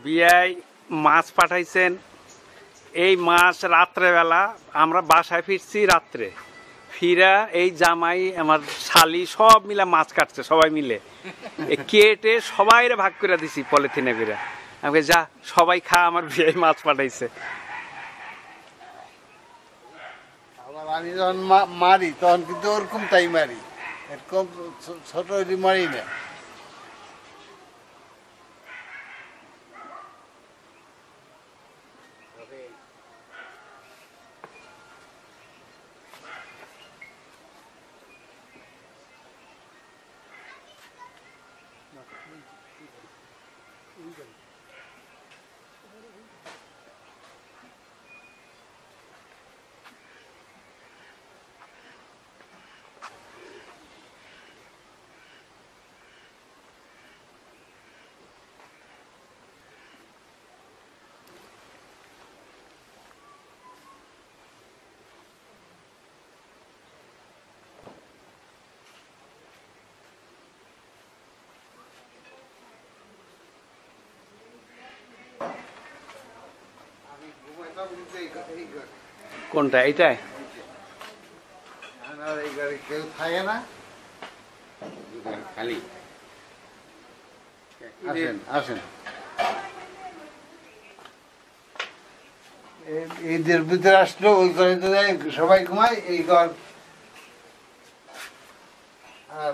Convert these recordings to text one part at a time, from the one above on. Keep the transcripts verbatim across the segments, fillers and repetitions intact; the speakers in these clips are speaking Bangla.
বিয়াই মাছ পাঠাইছেন। এই মাছ রাত্রেবেলা আমরা বাসায় ফিরছি, রাত্রে ফিরা এই জামাই আমার শালি সব মিলে মাছ কাটছে, সবাই মিলে কেটে সবাই ভাগ করে দিছি পলিথিনে করে। আমাকে যা সবাই খা, আমার বিয়াই মাছ পাঠাইছে। আমি যখন মারি তখন কিন্তু ওরকম তাই মারি, এরকম ছোট মারি না। কোনটা? এইটাই কেউ থাকে না, খালি আসেন আসেন। ঈদের ভিতরে আসলো ওই ঘরে তো সবাই ঘুমায়, এই ঘর। আর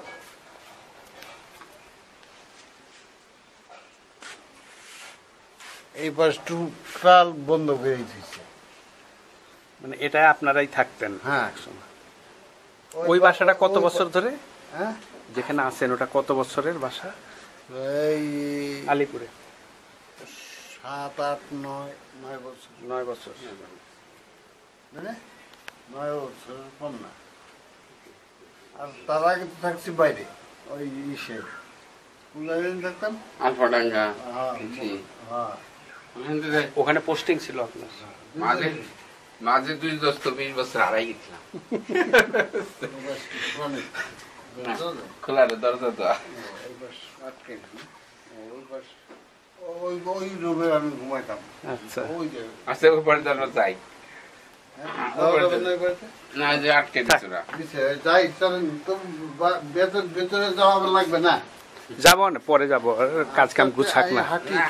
এই পাশ টোটাল বন্ধ করে দিচ্ছে। মানে এটা আপনারাই থাকতেন? হ্যাঁ। ওই বাসাটা কত বছর ধরে? হ্যাঁ, যেখানে আছেন ওটা কত বছরের বাসা? এই আলিপুরে সাত আট নয় নয় বছর। নয় বছর মানে নয় বছর কম না। আর তার আগে তো থাকছি বাইরে, ওই ইসে থাকতাম আলফাডাঙ্গা। হ্যাঁ, ওখানে পোস্টিং ছিল আপনার? মাঝে মাঝে দুই দশ বিশ বছর হারাই গেছিলাম। খোলা দরজা তো ওই ওই রুমে আমি ঘুমাইতাম। আচ্ছা, ওই আচ্ছা উপরে দরজা যাই না, যে আটকে দিচ্ছে ওরা। যাই চলেন, তো ভেতরে যাওয়া লাগবে না? যাবো না, পরে যাবো, কাজ কাম গুছাক না।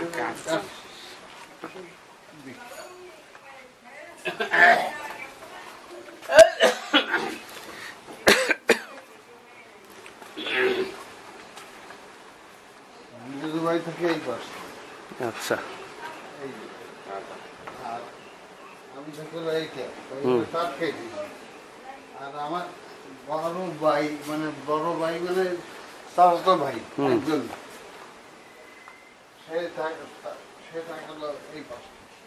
আচ্ছা, আমি আর আমার বড় ভাই, মানে বড় ভাই মানে চাচাতো ভাই একজন, সে সে থাকলো এই পাশে।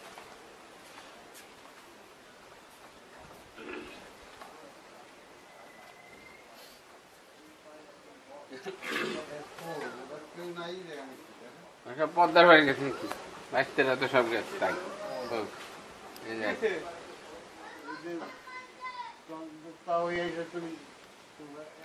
পদ্মার হয়ে গেছে কি বাইশটা তো সব গেছে তাই। তাও এই তুমি